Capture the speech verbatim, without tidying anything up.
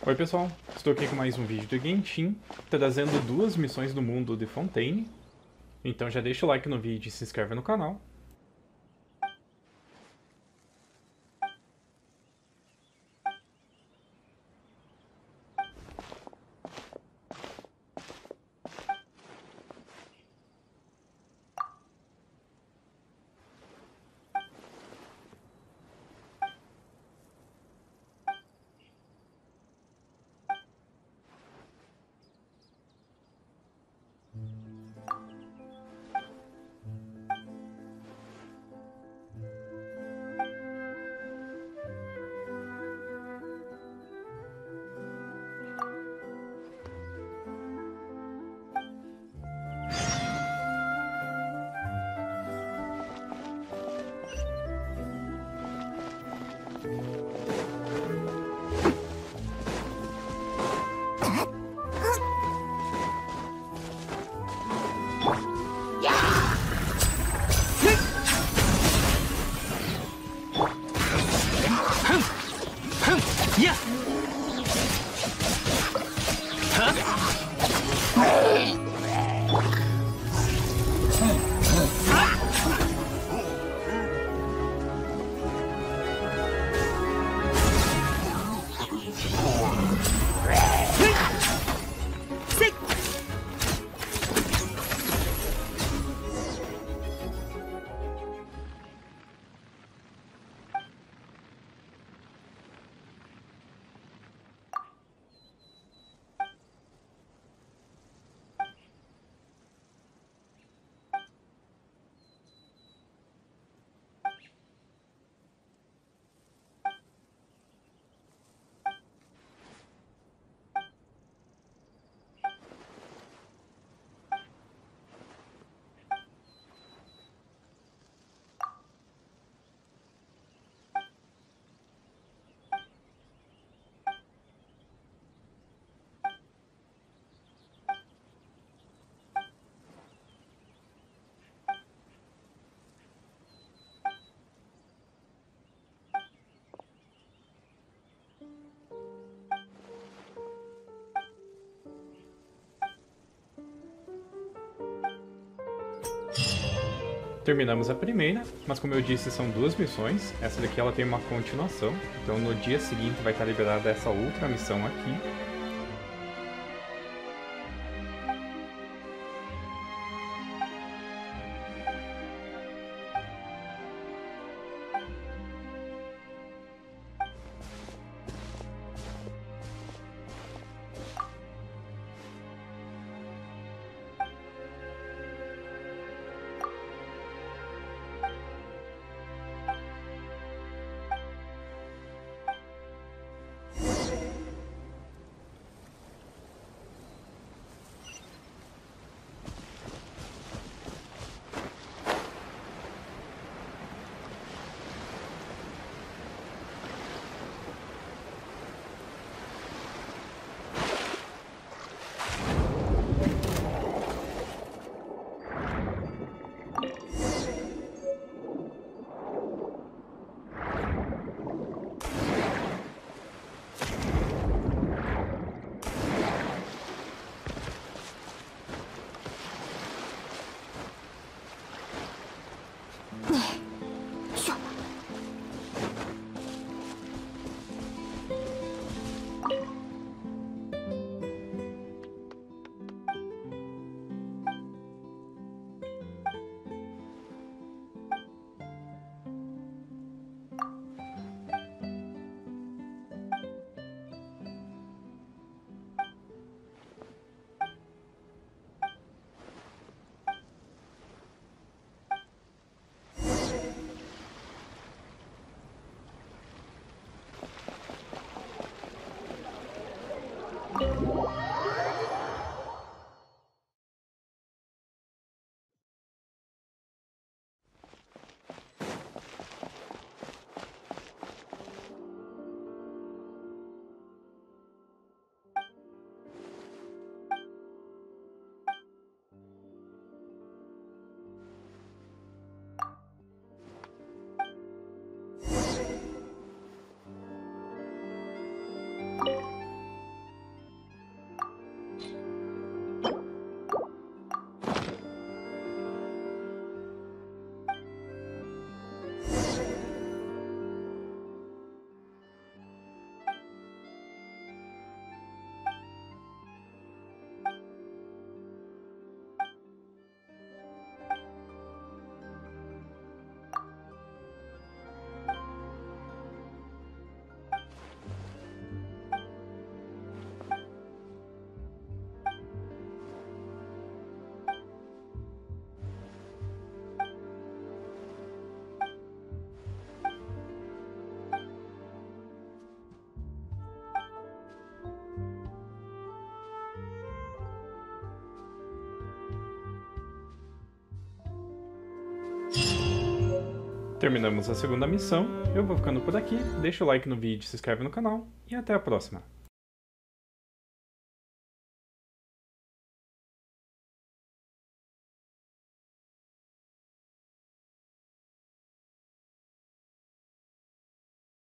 Oi pessoal, estou aqui com mais um vídeo do Genshin, trazendo duas missões do mundo de Fontaine. Então já deixa o like no vídeo e se inscreve no canal. Terminamos a primeira, mas como eu disse, são duas missões. Essa daqui ela tem uma continuação, então no dia seguinte vai estar liberada essa outra missão aqui. Terminamos a segunda missão, eu vou ficando por aqui, deixa o like no vídeo, se inscreve no canal e até a próxima.